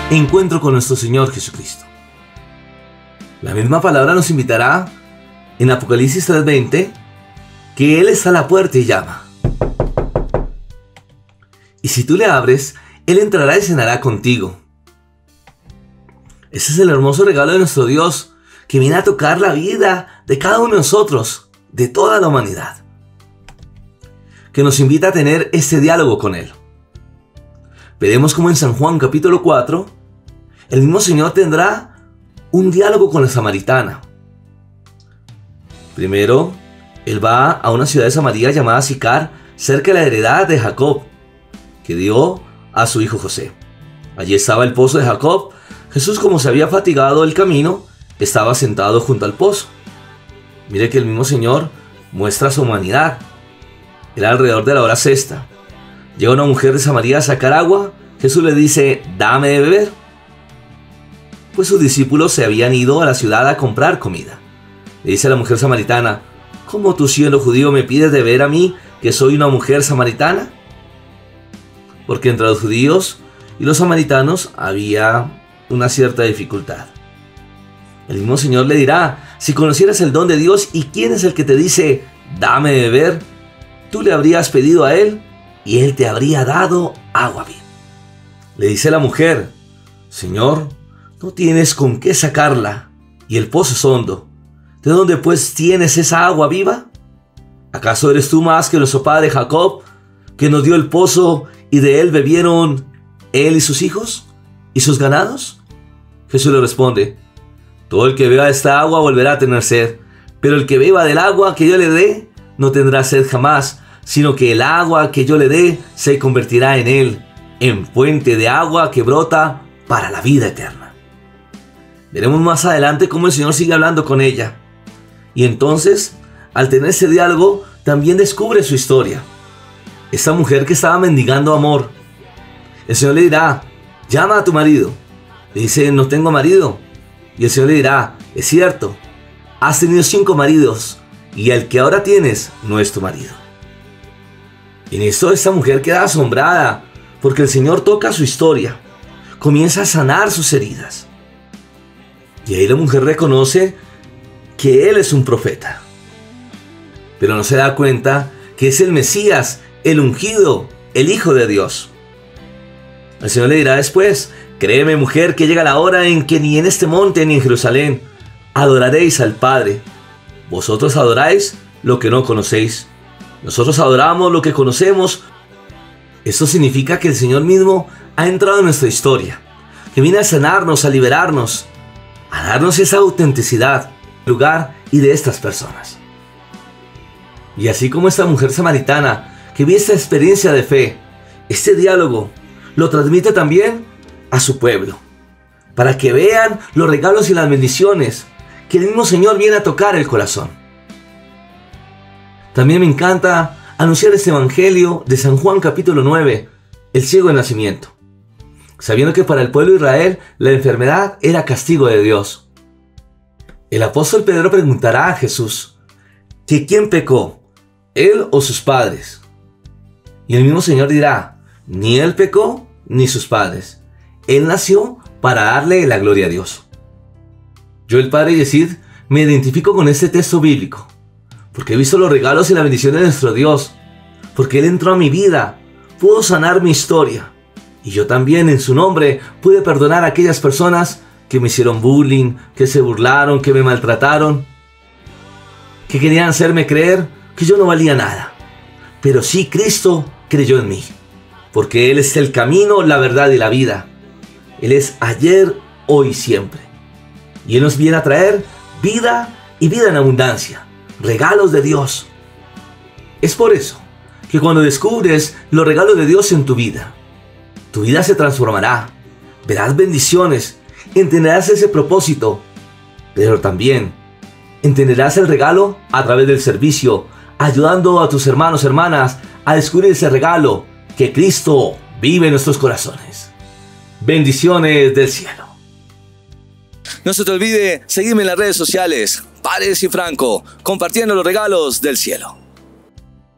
encuentro con nuestro Señor Jesucristo. La misma palabra nos invitará en Apocalipsis 3:20 que Él está a la puerta y llama. Y si tú le abres, Él entrará y cenará contigo. Ese es el hermoso regalo de nuestro Dios, que viene a tocar la vida de cada uno de nosotros, de toda la humanidad, que nos invita a tener este diálogo con Él. Veremos cómo en San Juan capítulo 4, el mismo Señor tendrá un diálogo con la samaritana. Primero, Él va a una ciudad de Samaria llamada Sicar, cerca de la heredad de Jacob, que dio a su hijo José. Allí estaba el pozo de Jacob. Jesús, como se había fatigado el camino, estaba sentado junto al pozo. Mire que el mismo Señor muestra su humanidad. Era alrededor de la hora sexta. Llega una mujer de Samaria a sacar agua. Jesús le dice: dame de beber. Pues sus discípulos se habían ido a la ciudad a comprar comida. Le dice a la mujer samaritana: ¿cómo tú, siendo judío, me pides de beber a mí, que soy una mujer samaritana? Porque entre los judíos y los samaritanos había una cierta dificultad. El mismo Señor le dirá: si conocieras el don de Dios y quién es el que te dice dame de beber, tú le habrías pedido a Él y Él te habría dado agua viva. Le dice la mujer: Señor, no tienes con qué sacarla y el pozo es hondo. ¿De dónde pues tienes esa agua viva? ¿Acaso eres tú más que nuestro padre Jacob, que nos dio el pozo y de él bebieron él y sus hijos y sus ganados? Jesús le responde: todo el que beba esta agua volverá a tener sed, pero el que beba del agua que yo le dé no tendrá sed jamás, sino que el agua que yo le dé se convertirá en él en fuente de agua que brota para la vida eterna. Veremos más adelante cómo el Señor sigue hablando con ella. Y entonces, al tener ese diálogo, también descubre su historia. Esta mujer que estaba mendigando amor. El Señor le dirá: llama a tu marido. Le dice: no tengo marido. Y el Señor le dirá: es cierto, has tenido 5 maridos y el que ahora tienes no es tu marido. Y en esto esta mujer queda asombrada, porque el Señor toca su historia, comienza a sanar sus heridas. Y ahí la mujer reconoce que Él es un profeta, pero no se da cuenta que es el Mesías, el ungido, el Hijo de Dios. El Señor le dirá después: créeme, mujer, que llega la hora en que ni en este monte ni en Jerusalén adoraréis al Padre. Vosotros adoráis lo que no conocéis. Nosotros adoramos lo que conocemos. Esto significa que el Señor mismo ha entrado en nuestra historia, que viene a sanarnos, a liberarnos, a darnos esa autenticidad, lugar y de estas personas. Y así como esta mujer samaritana que vive esta experiencia de fe, este diálogo lo transmite también a su pueblo, para que vean los regalos y las bendiciones que el mismo Señor viene a tocar el corazón. También me encanta anunciar este evangelio de San Juan capítulo 9, el ciego de nacimiento, sabiendo que para el pueblo de Israel la enfermedad era castigo de Dios. El apóstol Pedro preguntará a Jesús que quién pecó, él o sus padres. Y el mismo Señor dirá: ni él pecó ni sus padres. Él nació para darle la gloria a Dios. Yo, el padre Yesid, me identifico con este texto bíblico, porque he visto los regalos y la bendición de nuestro Dios, porque Él entró a mi vida, pudo sanar mi historia, y yo también en su nombre pude perdonar a aquellas personas que me hicieron bullying, que se burlaron, que me maltrataron, que querían hacerme creer que yo no valía nada. Pero sí, Cristo creyó en mí, porque Él es el camino, la verdad y la vida. Él es ayer, hoy y siempre. Y Él nos viene a traer vida y vida en abundancia, regalos de Dios. Es por eso que cuando descubres los regalos de Dios en tu vida se transformará, verás bendiciones, entenderás ese propósito, pero también entenderás el regalo a través del servicio, ayudando a tus hermanos, hermanas, a descubrir ese regalo que Cristo vive en nuestros corazones. Bendiciones del cielo. No se te olvide seguirme en las redes sociales, Padre Cifranco, compartiendo los regalos del cielo.